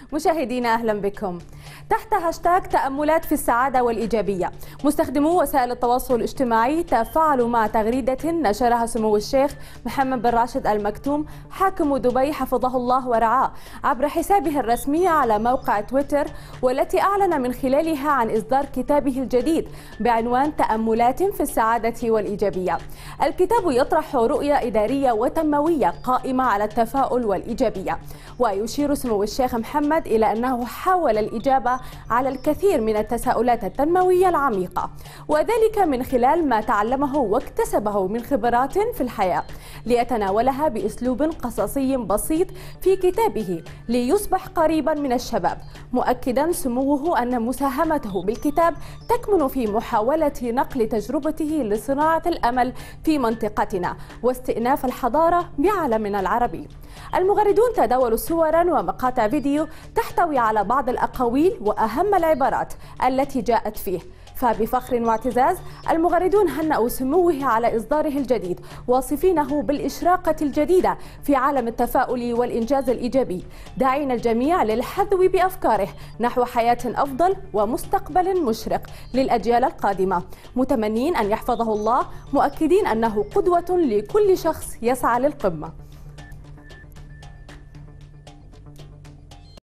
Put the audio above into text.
مشاهدينا أهلا بكم. تحت هاشتاج تأملات في السعادة والإيجابية، مستخدمو وسائل التواصل الاجتماعي تفاعلوا مع تغريدة نشرها سمو الشيخ محمد بن راشد آل مكتوم حاكم دبي حفظه الله ورعاه عبر حسابه الرسمي على موقع تويتر، والتي أعلن من خلالها عن إصدار كتابه الجديد بعنوان تأملات في السعادة والإيجابية. الكتاب يطرح رؤية إدارية وتنموية قائمة على التفاؤل والإيجابية، ويشير سمو الشيخ محمد إلى أنه حاول الإجابة على الكثير من التساؤلات التنموية العميقة، وذلك من خلال ما تعلمه واكتسبه من خبرات في الحياة، ليتناولها بأسلوب قصصي بسيط في كتابه ليصبح قريبا من الشباب، مؤكدا سموه أن مساهمته بالكتاب تكمن في محاولة نقل تجربته لصناعة الأمل في منطقتنا واستئناف الحضارة بعالمنا العربي. المغردون تداولوا صورا ومقاطع فيديو تحتوي على بعض الأقاويل وأهم العبارات التي جاءت فيه، فبفخر واعتزاز المغردون هنأوا سموه على إصداره الجديد، واصفينه بالإشراقة الجديدة في عالم التفاؤل والإنجاز الإيجابي، داعين الجميع للحذو بأفكاره نحو حياة أفضل ومستقبل مشرق للأجيال القادمة، متمنين أن يحفظه الله، مؤكدين أنه قدوة لكل شخص يسعى للقمة.